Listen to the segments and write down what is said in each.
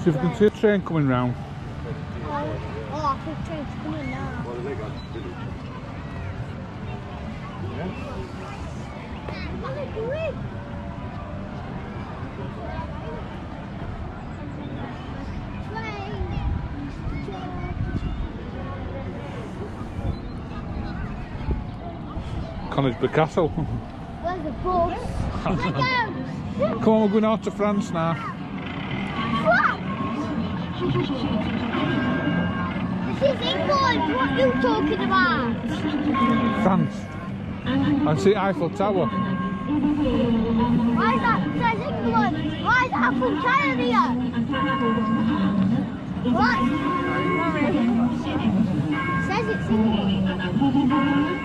See if we can see a train coming round. Oh, I think train's coming now. What have they got? What are they doing? Conisbrough Castle. There's a bus. Come on, we're going out to France now. This is England. What are you talking about? France. And see Eiffel Tower. Why is that? It says England. Why is that Eiffel Tower here? What? It says it's England.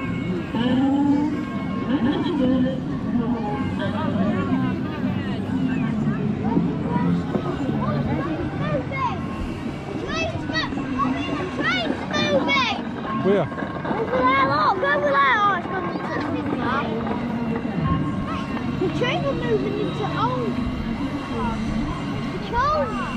Where? Over there, look, over there. Oh, it's gone into the now. The train is moving into old. Control.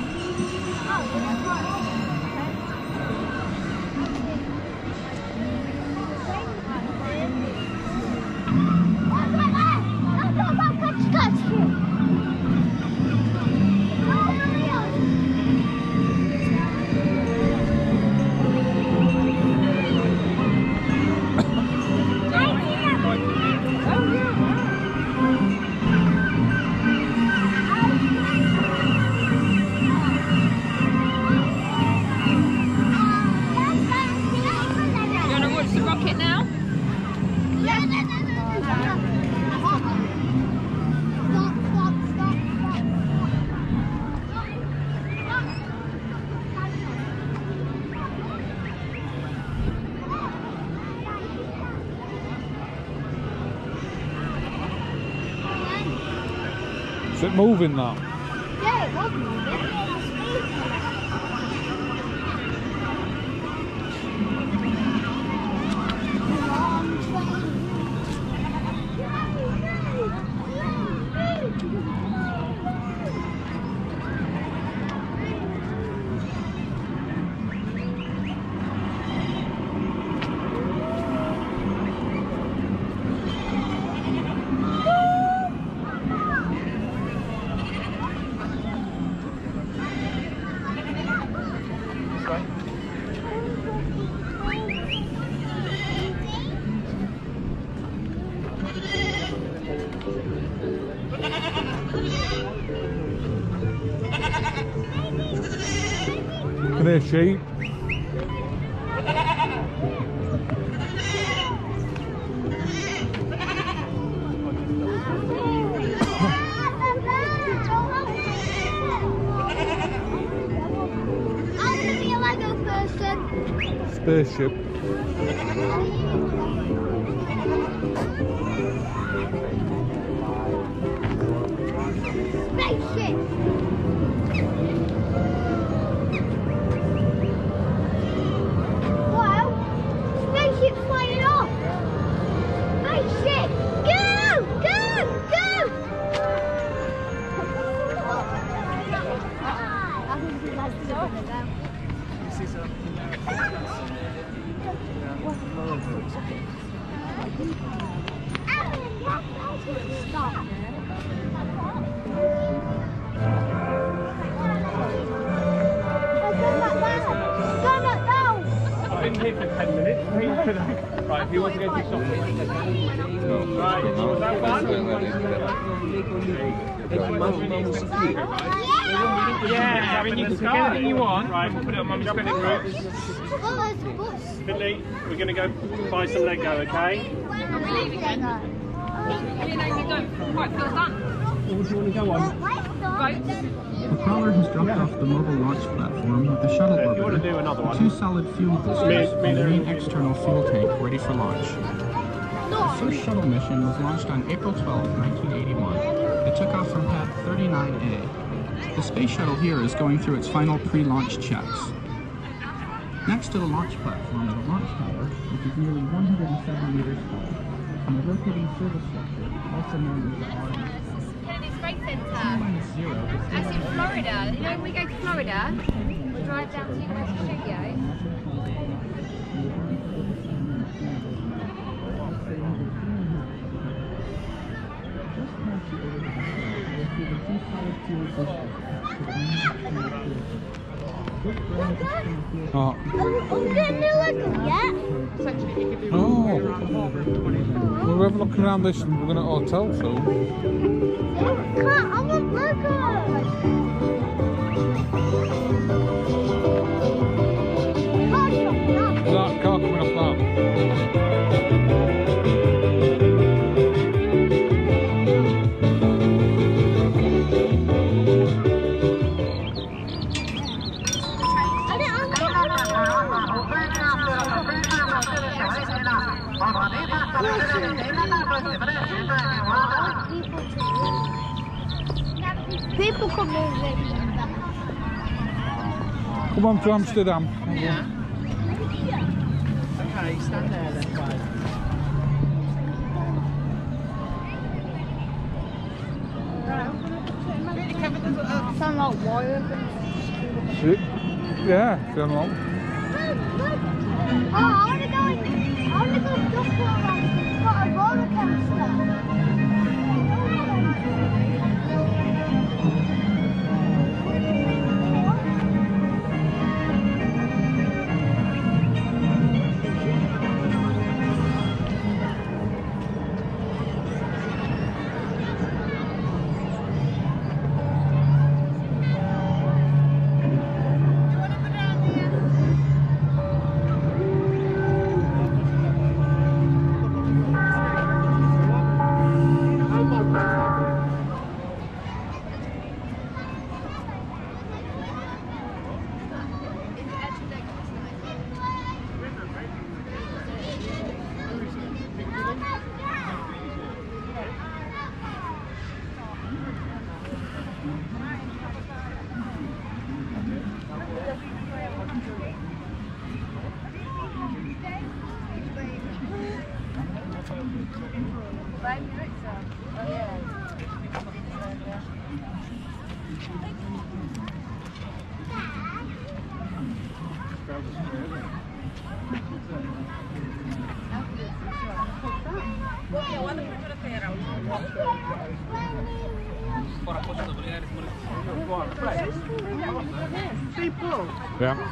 Is it moving now? Yeah, it was moving. Can hear sheep. I'm gonna be a Lego person. Spaceship. Spaceship. Wow, spaceship flying off. Spaceship, go, go, go. I think he has to look at them. Stop. I've been here for 10 minutes. Right, if you want to go to the shop, right, was that one? Yeah, I mean, you can pick anything you want. Right, we'll put it on Mummy's credit card. Finley, we're going to go buy some Lego, okay? Are we leaving then? You know, you don't quite feel done. What do you want to go on? Boats? The crawler has dropped off the mobile launch platform with the shuttle If you want to do another orbiter, one. 2 solid fuel boosters, and the main external fuel tank ready for launch. The first shuttle mission was launched on April 12, 1981. It took off from pad 39A. The space shuttle here is going through its final pre-launch checks. Next to the launch platform is a launch tower, which is nearly 170 meters tall, and a rotating service structure, also known as the RMS. Kennedy Space Center. That's in Florida. You know, when we go to Florida, we drive down to Universal Studios. Oh. Are we getting new Lego yet? Oh. Well, we're looking around this and we're going to hotel soon. I want Lego. Is that car coming off that? People come in. Come on to Amsterdam. Yeah. Okay, stand there then, guys. Sound like wires. Yeah, it's unlocked. Oh, I want to go duck around. It's got a roller coaster. Yeah.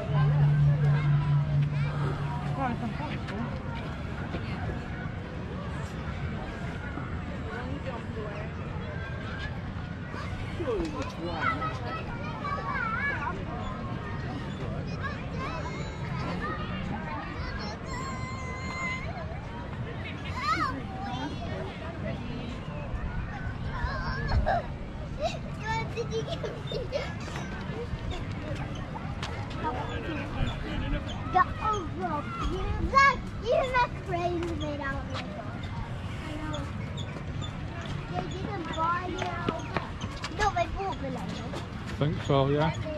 Even that crane is made out of Lego. I know. They didn't buy it. No, they bought the Lego. I think so, yeah.